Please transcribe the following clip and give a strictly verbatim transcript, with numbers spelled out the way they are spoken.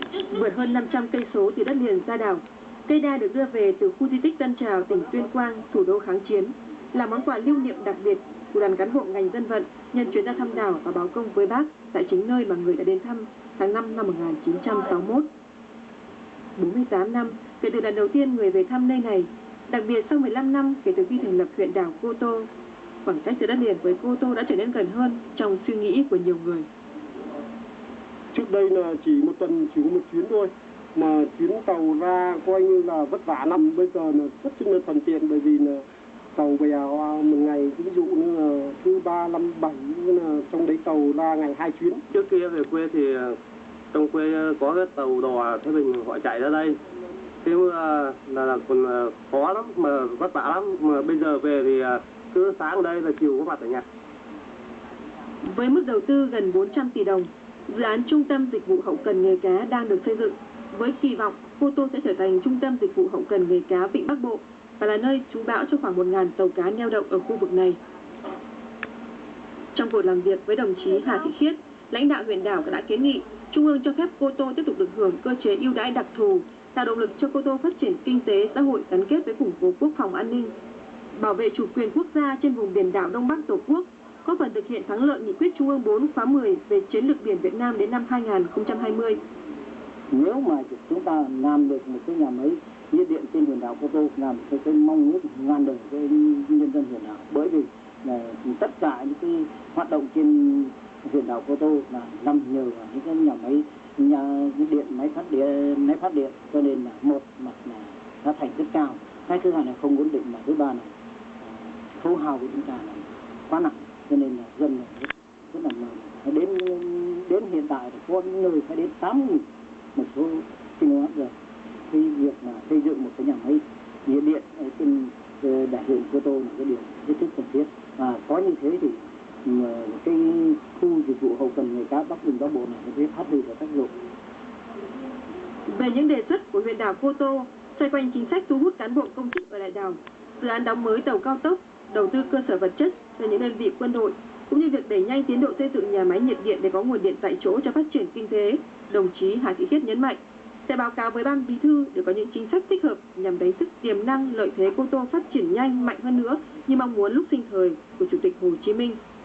Vượt hơn năm trăm cây số từ đất liền ra đảo, cây đa được đưa về từ khu di tích Tân Trào, tỉnh Tuyên Quang, thủ đô kháng chiến, là món quà lưu niệm đặc biệt của đoàn cán bộ ngành dân vận nhân chuyến ra thăm đảo và báo công với Bác tại chính nơi mà người đã đến thăm tháng năm năm một nghìn chín trăm sáu mươi mốt. bốn mươi tám năm kể từ lần đầu tiên người về thăm nơi này, đặc biệt sau mười lăm năm kể từ khi thành lập huyện đảo Cô Tô, khoảng cách từ đất liền với Cô Tô đã trở nên gần hơn trong suy nghĩ của nhiều người. Trước đây là chỉ một tuần chỉ có một chuyến thôi, mà chuyến tàu ra coi như là vất vả lắm. Bây giờ là rất là thuận tiện, bởi vì là tàu về một ngày, ví dụ như là thứ ba, năm, bảy, là trong đấy tàu ra ngày hai chuyến. Trước kia về quê thì trong quê có cái tàu đò Thái Bình họ chạy ra đây, thế là, là, là còn khó lắm mà vất vả lắm, mà bây giờ về thì cứ sáng ở đây là chiều có mặt ở nhà. Với mức đầu tư gần bốn trăm tỷ đồng, dự án Trung tâm Dịch vụ Hậu cần Nghề cá đang được xây dựng với kỳ vọng Cô Tô sẽ trở thành trung tâm dịch vụ hậu cần nghề cá Vịnh Bắc Bộ và là nơi trú bão cho khoảng một nghìn tàu cá neo đậu ở khu vực này. Trong cuộc làm việc với đồng chí Hà Thị Khiết, lãnh đạo huyện đảo đã kiến nghị Trung ương cho phép Cô Tô tiếp tục được hưởng cơ chế ưu đãi đặc thù, tạo động lực cho Cô Tô phát triển kinh tế xã hội gắn kết với củng cố quốc phòng an ninh, bảo vệ chủ quyền quốc gia trên vùng biển đảo Đông Bắc Tổ quốc, góp phần thực hiện thắng lợi nghị quyết Trung ương bốn khóa mười về chiến lược biển Việt Nam đến năm hai nghìn không trăm hai mươi. Nếu mà chúng ta làm được một cái nhà máy nhiệt điện trên huyện đảo Cô Tô, làm cái, cái mong ước ngàn đời cho nhân dân huyện đảo, bởi vì là tất cả những cái hoạt động trên huyện đảo Cô Tô là nằm nhờ vào những cái nhà máy nhà điện máy phát điện máy phát điện, cho nên là một mặt là giá thành rất cao, cái thứ hai là không ổn định, mà thứ ba là khấu hao của chúng ta là quá nặng, cho nên là dân là rất, rất là mừng. Đến đến hiện tại thì có những nơi phải đến tám nghìn một số kW rồi. Cái việc mà xây dựng một cái nhà máy nhiệt điện ở trên đại huyện Cô Tô là cái điều rất rất cần thiết, và có như thế thì cái khu dịch vụ hậu cần nghề cá Bắc Vịnh Bắc Bộ này sẽ phát huy được tác dụng. Về những đề xuất của huyện đảo Cô Tô xoay quanh chính sách thu hút cán bộ công chức ở lại đảo, dự án đóng mới tàu cao tốc, đầu tư cơ sở vật chất cho những đơn vị quân đội, cũng như việc đẩy nhanh tiến độ xây dựng nhà máy nhiệt điện để có nguồn điện tại chỗ cho phát triển kinh tế, đồng chí Hà Thị Khiết nhấn mạnh sẽ báo cáo với Ban Bí thư để có những chính sách thích hợp nhằm đánh thức tiềm năng lợi thế Cô Tô phát triển nhanh mạnh hơn nữa như mong muốn lúc sinh thời của Chủ tịch Hồ Chí Minh.